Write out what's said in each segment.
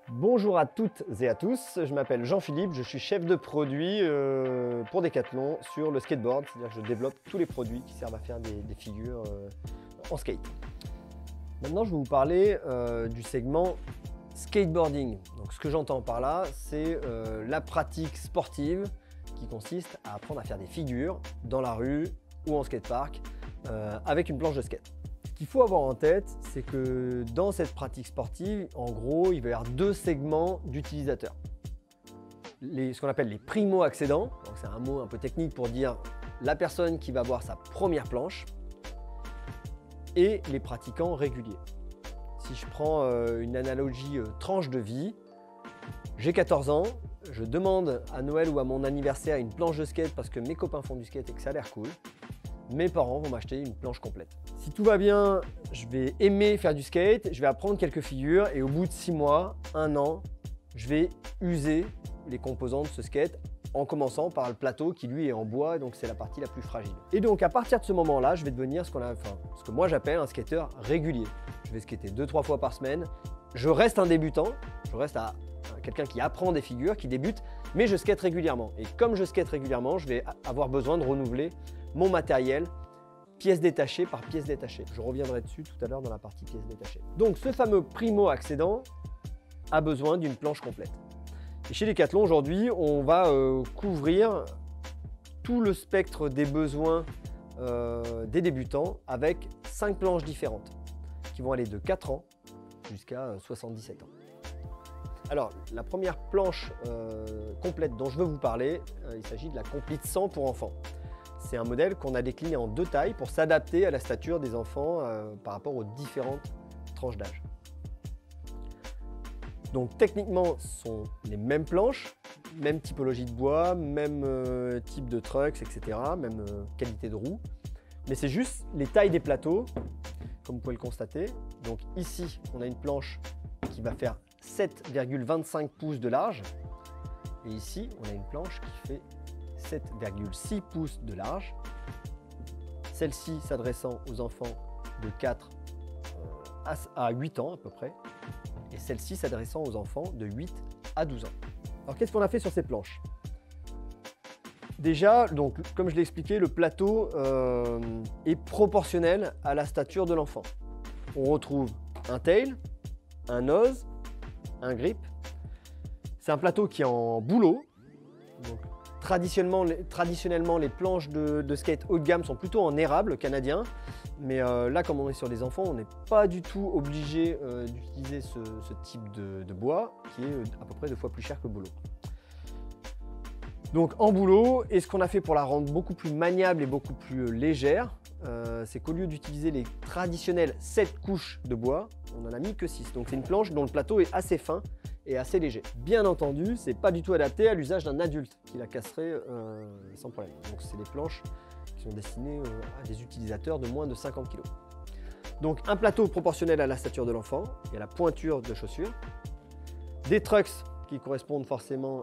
Bonjour à toutes et à tous, je m'appelle Jean-Philippe, je suis chef de produit pour Decathlon sur le skateboard, c'est-à-dire que je développe tous les produits qui servent à faire des figures en skate. Maintenant, je vais vous parler du segment skateboarding. Donc, ce que j'entends par là, c'est la pratique sportive qui consiste à apprendre à faire des figures dans la rue ou en skatepark avec une planche de skate. Ce qu'il faut avoir en tête, c'est que dans cette pratique sportive, en gros, il va y avoir deux segments d'utilisateurs. Ce qu'on appelle les primo-accédants, c'est un mot un peu technique pour dire la personne qui va avoir sa première planche, et les pratiquants réguliers. Si je prends une analogie tranche de vie, j'ai 14 ans, je demande à Noël ou à mon anniversaire une planche de skate parce que mes copains font du skate et que ça a l'air cool. Mes parents vont m'acheter une planche complète. Si tout va bien, je vais aimer faire du skate, je vais apprendre quelques figures et au bout de 6 mois, 1 an, je vais user les composants de ce skate en commençant par le plateau qui lui est en bois, donc c'est la partie la plus fragile. Et donc à partir de ce moment-là, je vais devenir ce que moi j'appelle un skateur régulier. Je vais skater 2-3 fois par semaine. Je reste un débutant, je reste quelqu'un qui apprend des figures, qui débute, mais je skate régulièrement. Et comme je skate régulièrement, je vais avoir besoin de renouveler mon matériel, pièce détachée par pièce détachée. Je reviendrai dessus tout à l'heure dans la partie pièce détachée. Donc ce fameux primo-accédant a besoin d'une planche complète. Et chez Decathlon aujourd'hui, on va couvrir tout le spectre des besoins des débutants avec 5 planches différentes qui vont aller de 4 ans jusqu'à 77 ans. Alors, la première planche complète dont je veux vous parler, il s'agit de la Complete 100 pour enfants. C'est un modèle qu'on a décliné en 2 tailles pour s'adapter à la stature des enfants par rapport aux différentes tranches d'âge. Donc techniquement, ce sont les mêmes planches, même typologie de bois, même type de trucks, etc., même qualité de roue. Mais c'est juste les tailles des plateaux, comme vous pouvez le constater. Donc ici, on a une planche qui va faire 7,25 pouces de large. Et ici, on a une planche qui fait 7,6 pouces de large. Celle-ci s'adressant aux enfants de 4 à 8 ans à peu près. Et celle-ci s'adressant aux enfants de 8 à 12 ans. Alors qu'est-ce qu'on a fait sur ces planches? Déjà, donc, comme je l'ai expliqué, le plateau est proportionnel à la stature de l'enfant. On retrouve un tail, un nose, un grip. C'est un plateau qui est en bouleau. Donc, traditionnellement, les planches de skate haut de gamme sont plutôt en érable canadien. Mais là, comme on est sur des enfants, on n'est pas du tout obligé d'utiliser ce type de bois qui est à peu près 2 fois plus cher que le bouleau. Donc en bouleau, et ce qu'on a fait pour la rendre beaucoup plus maniable et beaucoup plus légère, c'est qu'au lieu d'utiliser les traditionnelles 7 couches de bois, on n'en a mis que 6. Donc c'est une planche dont le plateau est assez fin et assez léger. Bien entendu, c'est pas du tout adapté à l'usage d'un adulte qui la casserait sans problème. Donc c'est des planches qui sont destinées à des utilisateurs de moins de 50 kg. Donc un plateau proportionnel à la stature de l'enfant et à la pointure de chaussure. Des trucks qui correspondent forcément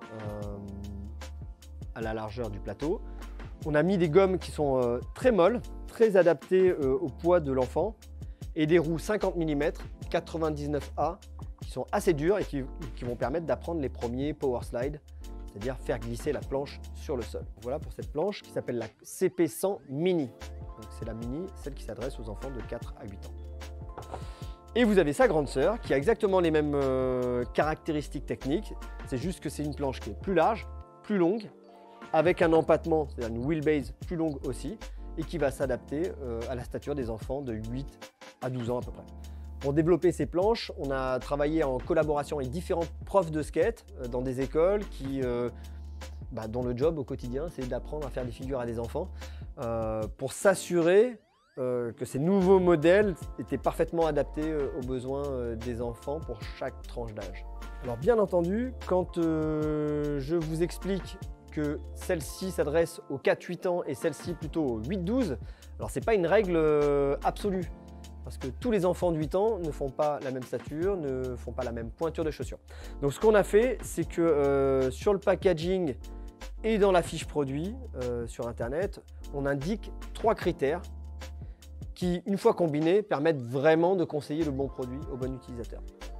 à la largeur du plateau. On a mis des gommes qui sont très molles, très adaptées au poids de l'enfant et des roues 50 mm 99A qui sont assez dures et qui vont permettre d'apprendre les premiers power slides, c'est-à-dire faire glisser la planche sur le sol. Voilà pour cette planche qui s'appelle la CP100 Mini. C'est la Mini, celle qui s'adresse aux enfants de 4 à 8 ans. Et vous avez sa grande sœur qui a exactement les mêmes caractéristiques techniques, c'est juste que c'est une planche qui est plus large, plus longue, avec un empattement, c'est-à-dire une wheelbase plus longue aussi, et qui va s'adapter à la stature des enfants de 8 à 12 ans à peu près. Pour développer ces planches, on a travaillé en collaboration avec différents profs de skate dans des écoles dont le job au quotidien, c'est d'apprendre à faire des figures à des enfants pour s'assurer que ces nouveaux modèles étaient parfaitement adaptés aux besoins des enfants pour chaque tranche d'âge. Alors bien entendu, quand je vous explique que celle-ci s'adresse aux 4-8 ans et celle-ci plutôt aux 8-12, alors c'est pas une règle absolue. Parce que tous les enfants de 8 ans ne font pas la même stature, ne font pas la même pointure de chaussures. Donc ce qu'on a fait, c'est que sur le packaging et dans la fiche produit sur Internet, on indique 3 critères qui, une fois combinés, permettent vraiment de conseiller le bon produit au bon utilisateur.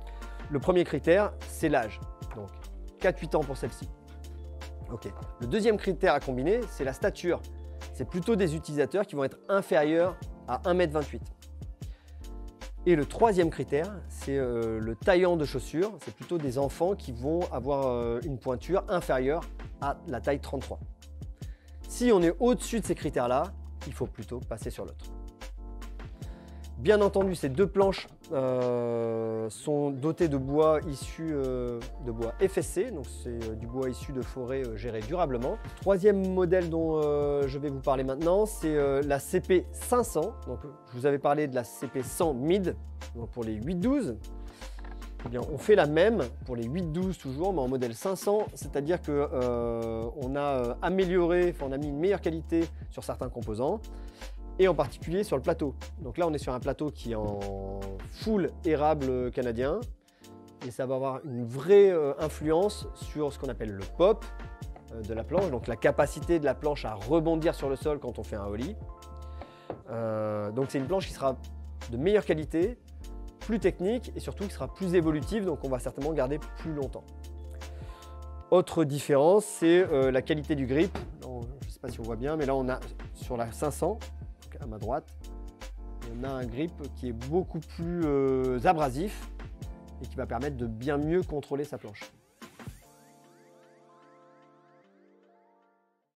Le premier critère, c'est l'âge. Donc 4-8 ans pour celle-ci. Ok. Le deuxième critère à combiner, c'est la stature. C'est plutôt des utilisateurs qui vont être inférieurs à 1,28 m. Et le troisième critère, c'est le taillant de chaussures. C'est plutôt des enfants qui vont avoir une pointure inférieure à la taille 33. Si on est au-dessus de ces critères-là, il faut plutôt passer sur l'autre. Bien entendu, ces deux planches sont dotées de bois issu de bois FSC, donc c'est du bois issu de forêts gérées durablement. Troisième modèle dont je vais vous parler maintenant, c'est la CP 500. Donc, je vous avais parlé de la CP 100 Mid, donc pour les 8-12. Eh bien, on fait la même pour les 8-12 toujours, mais en modèle 500, c'est-à-dire qu'on a amélioré, on a mis une meilleure qualité sur certains composants, et en particulier sur le plateau. Donc là, on est sur un plateau qui est en full érable canadien, et ça va avoir une vraie influence sur ce qu'on appelle le pop de la planche, donc la capacité de la planche à rebondir sur le sol quand on fait un ollie. Donc c'est une planche qui sera de meilleure qualité, plus technique et surtout qui sera plus évolutive, donc on va certainement garder plus longtemps. Autre différence, c'est la qualité du grip. Alors, je ne sais pas si on voit bien, mais là on a sur la 500, à ma droite, on a un grip qui est beaucoup plus abrasif et qui va permettre de bien mieux contrôler sa planche.